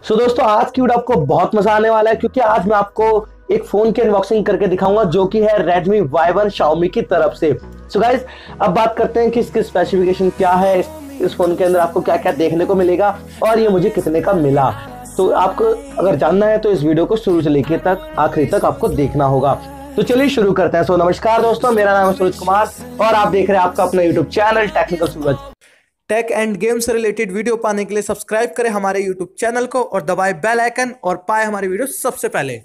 दोस्तों आज की वीडियो आपको बहुत मजा आने वाला है क्योंकि आज मैं आपको एक फोन की अनबॉक्सिंग करके दिखाऊंगा जो कि है Redmi Y1 Xiaomi की तरफ से। गाइस अब बात करते हैं कि इसके स्पेसिफिकेशन क्या है, इस फोन के अंदर आपको क्या क्या देखने को मिलेगा और ये मुझे कितने का मिला। तो आपको अगर जानना है तो इस वीडियो को शुरू से लेकर तक आखिरी तक आपको देखना होगा। तो चलिए शुरू करते हैं। नमस्कार दोस्तों, मेरा नाम है सूरज कुमार और आप देख रहे हैं आपका अपना YouTube channel technical Suraj. Tech and game से रिलेटेड वीडियो पाने के लिए सब्सक्राइब करें हमारे यूट्यूब चैनल को और दबाएं बेल आइकन और पाए हमारी वीडियो सबसे पहले।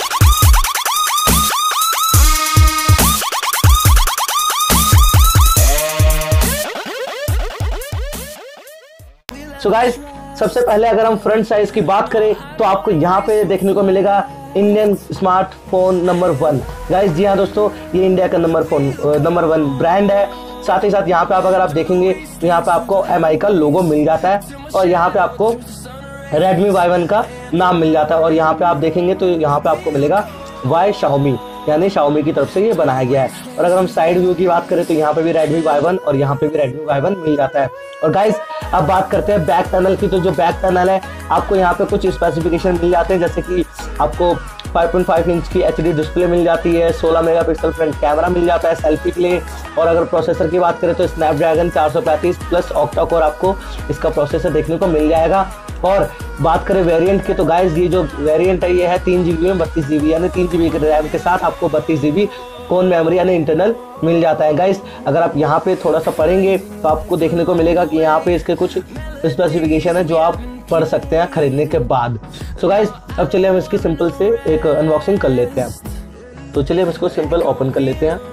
गाइस सबसे पहले अगर हम फ्रंट साइज की बात करें तो आपको यहाँ पे देखने को मिलेगा इंडियन स्मार्टफोन नंबर 1। गाइस जी हाँ दोस्तों, ये इंडिया का नंबर 1 ब्रांड है। साथ ही साथ यहाँ पे अगर आप देखेंगे तो यहाँ पे आपको MI का लोगो मिल जाता है और यहाँ पे आपको Redmi Y1 का नाम मिल जाता है और यहाँ पे आप देखेंगे तो यहाँ पे आपको मिलेगा Y Xiaomi, यानी Xiaomi की तरफ से ये बनाया गया है। और अगर हम साइड व्यू की बात करें तो यहाँ पे भी Redmi Y1 और यहाँ पे भी Redmi Y1 मिल जाता है। और गाइस अब बात करते हैं बैक पैनल की। तो जो बैक पैनल है आपको यहाँ पे कुछ स्पेसिफिकेशन मिल जाते हैं, जैसे कि आपको 5.5 इंच की HD डिस्प्ले मिल जाती है, 16 मेगापिक्सल फ्रंट कैमरा मिल जाता है सेल्फी के लिए। और अगर प्रोसेसर की बात करें तो स्नैपड्रैगन 435 प्लस ऑक्टा कोर आपको इसका प्रोसेसर देखने को मिल जाएगा। और बात करें वेरिएंट की तो गाइस ये जो वेरिएंट है ये है 3 GB में 32 GB, यानी 3 GB के रैम के साथ आपको 32 GB कौन मेमोरी यानी इंटरनल मिल जाता है। गाइस अगर आप यहाँ पे थोड़ा सा पढ़ेंगे तो आपको देखने को मिलेगा कि यहाँ पे इसके कुछ स्पेसिफिकेशन है जो आप पढ़ सकते हैं खरीदने के बाद। गाइस अब चलिए हम इसकी सिंपल से एक अनबॉक्सिंग कर लेते हैं। तो चलिए हम इसको सिंपल ओपन कर लेते हैं।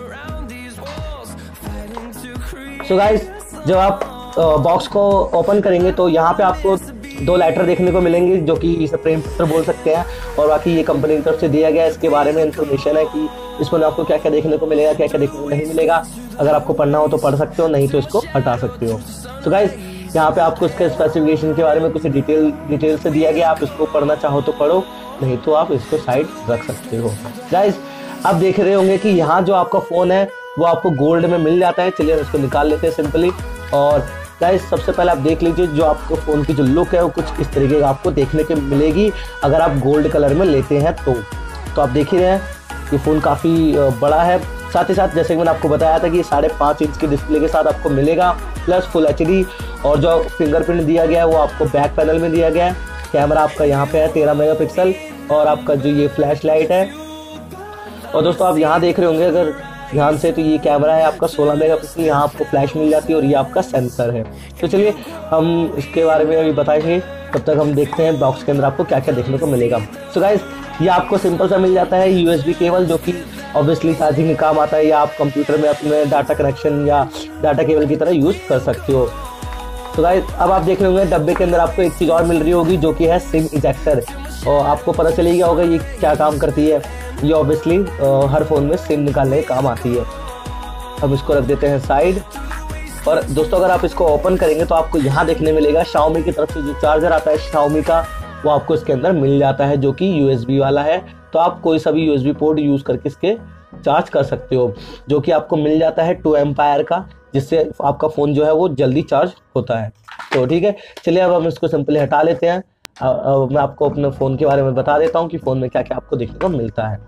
गाइस जब आप बॉक्स को ओपन करेंगे तो यहाँ पे आपको 2 लेटर देखने को मिलेंगे जो कि इसे प्रेम पत्र बोल सकते हैं और बाकी ये कंपनी की तरफ से दिया गया है। इसके बारे में इंफॉर्मेशन है कि इसमें आपको क्या क्या देखने को मिलेगा, क्या क्या देखने को नहीं मिलेगा। अगर आपको पढ़ना हो तो पढ़ सकते हो, नहीं तो इसको हटा सकते हो। गाइस यहाँ पे आपको इसके स्पेसिफिकेशन के बारे में कुछ डिटेल से दिया गया। आप इसको पढ़ना चाहो तो पढ़ो, नहीं तो आप इसको साइड रख सकते हो। गाइस आप देख रहे होंगे कि यहाँ जो आपका फ़ोन है वो आपको गोल्ड में मिल जाता है। चलिए हम इसको निकाल लेते हैं सिंपली। और गाइस सबसे पहले आप देख लीजिए जो आपको फ़ोन की जो लुक है वो कुछ इस तरीके का आपको देखने को मिलेगी अगर आप गोल्ड कलर में लेते हैं तो आप देख ही रहे हैं ये फ़ोन काफ़ी बड़ा है। साथ ही साथ जैसे कि मैंने आपको बताया था कि 5.5 इंच की डिस्प्ले के साथ आपको मिलेगा प्लस फुल HD। और जो फिंगरप्रिंट दिया गया है वो आपको बैक पैनल में दिया गया है। कैमरा आपका यहाँ पे है 13 मेगापिक्सल और आपका जो ये फ्लैश लाइट है। और दोस्तों आप यहाँ देख रहे होंगे अगर ध्यान से तो ये कैमरा है आपका 16 मेगापिक्सल, यहाँ आपको फ्लैश मिल जाती है और ये आपका सेंसर है। तो चलिए हम इसके बारे में अभी बताएंगे, तब तक हम देखते हैं बॉक्स के अंदर आपको क्या क्या देखने को मिलेगा। गाइस ये आपको सिंपल सा मिल जाता है USB केबल जो कि ऑब्वियसली चार्जिंग के काम आता है, या आप कंप्यूटर में अपने डाटा कनेक्शन या डाटा केबल की तरह यूज़ कर सकते हो। गाइस अब आप देख रहे होंगे डब्बे के अंदर आपको एक चीज़ और मिल रही होगी जो कि है सिम इजेक्टर। और आपको पता चल गया होगा ये क्या काम करती है। ये ऑब्वियसली हर फ़ोन में सिम निकालने का काम आती है। अब इसको रख देते हैं साइड। और दोस्तों अगर आप इसको ओपन करेंगे तो आपको यहाँ देखने मिलेगा Xiaomi की तरफ से जो चार्जर आता है Xiaomi का वो आपको इसके अंदर मिल जाता है जो कि USB वाला है। तो आप कोई सा भी USB पोर्ट यूज़ करके इसके चार्ज कर सकते हो, जो कि आपको मिल जाता है 2 एम्पायर का, जिससे आपका फ़ोन जो है वो जल्दी चार्ज होता है। तो ठीक है, चलिए अब हम इसको सिंपली हटा लेते हैं। मैं आपको अपने फ़ोन के बारे में बता देता हूँ कि फ़ोन में क्या क्या आपको देखने को मिलता है।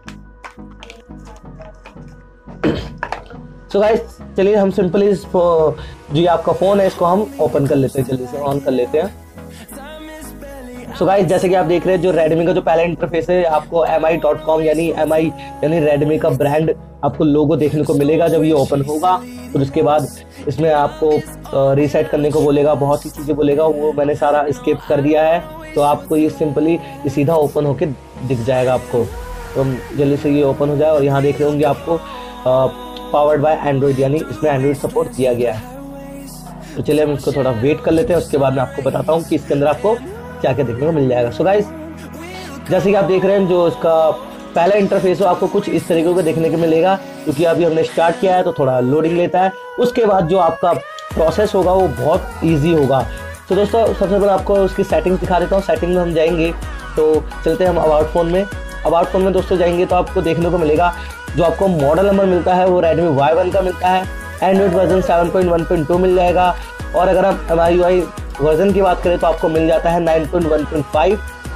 गाइस चलिए हम सिंपली इस जो ये आपका फ़ोन है इसको हम ओपन कर लेते हैं, जल्दी से ऑन कर लेते हैं। गाइस जैसे कि आप देख रहे हैं जो Redmi का जो पहला इंटरफेस है आपको mi.com यानी Redmi का ब्रांड आपको लोगो देखने को मिलेगा जब ये ओपन होगा। फिर उसके बाद इसमें आपको रीसेट करने को बोलेगा, बहुत सी चीज़ें बोलेगा, वो मैंने सारा स्किप कर दिया है। तो आपको ये सिंपली सीधा ओपन होके दिख जाएगा आपको। तो जल्दी से ये ओपन हो जाए और यहाँ देख रहे होंगे आपको पावर्ड बाय एंड्रॉइड, यानी इसमें एंड्रॉइड सपोर्ट दिया गया है। तो चलिए हम इसको थोड़ा वेट कर लेते हैं, उसके बाद मैं आपको बताता हूँ कि इसके अंदर आपको क्या क्या देखने को मिल जाएगा। गाइस जैसे कि आप देख रहे हैं जो इसका पहला इंटरफेस हो आपको कुछ इस तरीके का देखने को मिलेगा, क्योंकि अभी हमने स्टार्ट किया है तो थोड़ा लोडिंग लेता है। उसके बाद जो आपका प्रोसेस होगा वो बहुत ईजी होगा। तो दोस्तों सबसे पहले आपको उसकी सेटिंग दिखा देता हूँ। सेटिंग में हम जाएंगे तो चलते हैं हम अबाउट फ़ोन में। अबाउट फ़ोन में दोस्तों जाएंगे तो आपको देखने को मिलेगा जो आपको मॉडल नंबर मिलता है वो Redmi Y1 का मिलता है। एंड्रॉइड वर्जन 7.1.2 मिल जाएगा। और अगर हम MIUI वर्जन की बात करें तो आपको मिल जाता है 9.1.5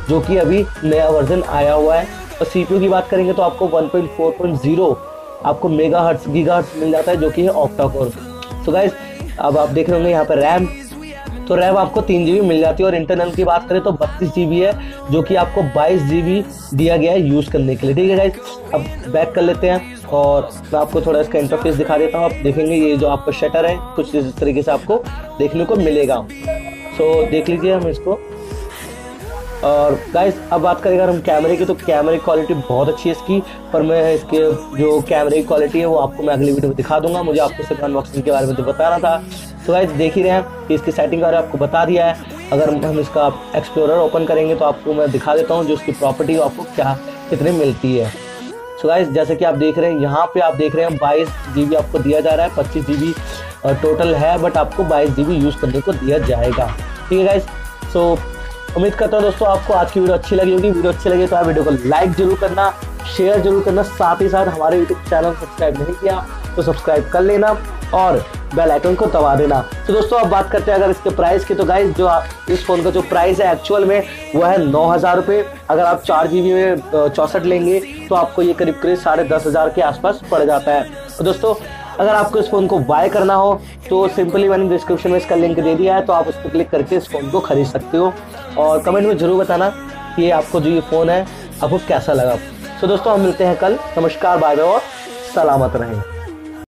जो कि अभी नया वर्जन आया हुआ है। और CPU की बात करेंगे तो आपको 1.4.0 आपको मेगाहर्ट्ज गीगाहर्ट्ज मिल जाता है, जो कि है ऑक्टा कोर। तो गाइस अब आप देख रहे होंगे यहाँ पर रैम, तो रैम आपको 3 GB मिल जाती है। और इंटरनल की बात करें तो 32 GB है, जो कि आपको 22 GB दिया गया है यूज़ करने के लिए। ठीक है गाइस, अब बैक कर लेते हैं और मैं आपको थोड़ा इसका इंटरफेस दिखा देता हूँ। आप देखेंगे ये जो आपका शटर है कुछ इस तरीके से आपको देखने को मिलेगा। सो देख लीजिए हम इसको। और गाइस अब बात करेंगे अगर हम कैमरे की, तो कैमरे की क्वालिटी बहुत अच्छी है इसकी, पर मैं इसके जो कैमरे की क्वालिटी है वो आपको मैं अगली वीडियो में दिखा दूंगा। मुझे आपको सिर्फ अनबॉक्सिंग के बारे में तो बताना था। तो गाइस देख ही रहे हैं कि इसकी सेटिंग के बारे में आपको बता दिया है। अगर हम इसका एक्सप्लोरर ओपन करेंगे तो आपको मैं दिखा देता हूँ जो इसकी प्रॉपर्टी आपको क्या कितनी मिलती है। सो गाइस जैसे कि आप देख रहे हैं यहाँ पे आप देख रहे हैं 22 GB आपको दिया जा रहा है, 25 GB टोटल है, बट आपको 22 GB यूज़ करने को दिया जाएगा। ठीक है गाइस, सो उम्मीद करता हूँ दोस्तों आपको आज की वीडियो अच्छी लगी होगी। वीडियो अच्छी लगी तो आप वीडियो को लाइक जरूर करना, शेयर जरूर करना, साथ ही साथ हमारे यूट्यूब चैनल सब्सक्राइब नहीं किया तो सब्सक्राइब कर लेना और बेल आइकन को दबा देना। तो दोस्तों अब बात करते हैं अगर इसके प्राइस की, तो गाइस जो इस फोन का जो प्राइस है एक्चुअल में वो है 9,000 रुपये। अगर आप 4 GB में 64 लेंगे तो आपको ये करीब 10,500 के आसपास पड़ जाता है। तो दोस्तों अगर आपको इस फोन को बाय करना हो तो सिंपली मैंने डिस्क्रिप्शन में इसका लिंक दे दिया है, तो आप उस पर क्लिक करके इस फोन को खरीद सकते हो। और कमेंट में जरूर बताना कि आपको जो ये फ़ोन है आपको कैसा लगा। तो दोस्तों हम मिलते हैं कल। नमस्कार, बाय बाय और सलामत रहें।